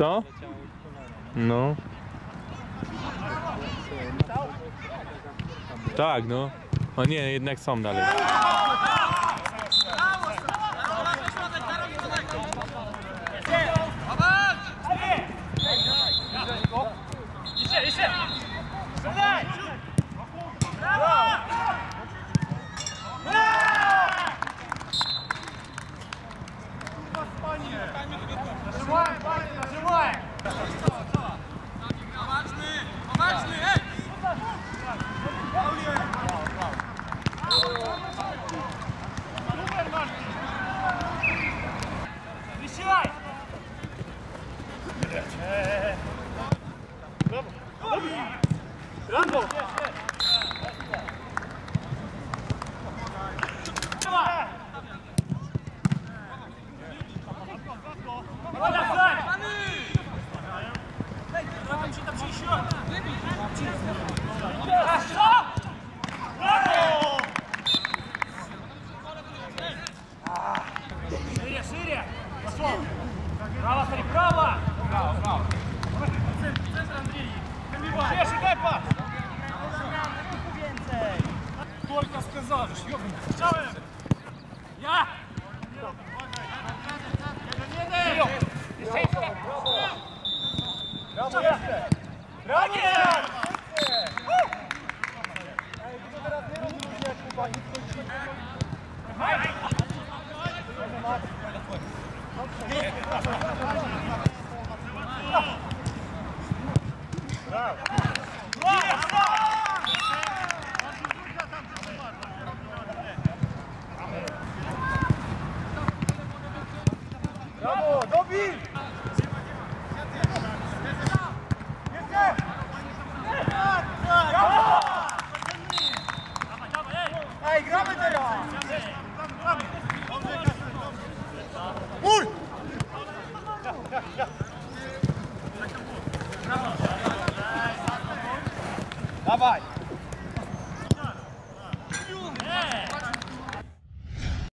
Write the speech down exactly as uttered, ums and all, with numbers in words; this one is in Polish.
Co? No. Tak, no. O nie, jednak są dalej. Jeszcze, jeszcze! Strzelaj! Nажимай, парень, нажимай! Помачны, помачны, эй! Вещай! Браво! Шире, шире! Пошел! Право, смотри, право! Право, право! Центр, Андрей! Шире, шагай, пас! Только сказал же, ёбаный! Я! Brawo jeszcze! Brawo! Ej, tylko teraz nie rozumiem, jak chłopaki wchodzimy. Brawo, dobij! Ej, gramy teraz! Mój! Dawaj!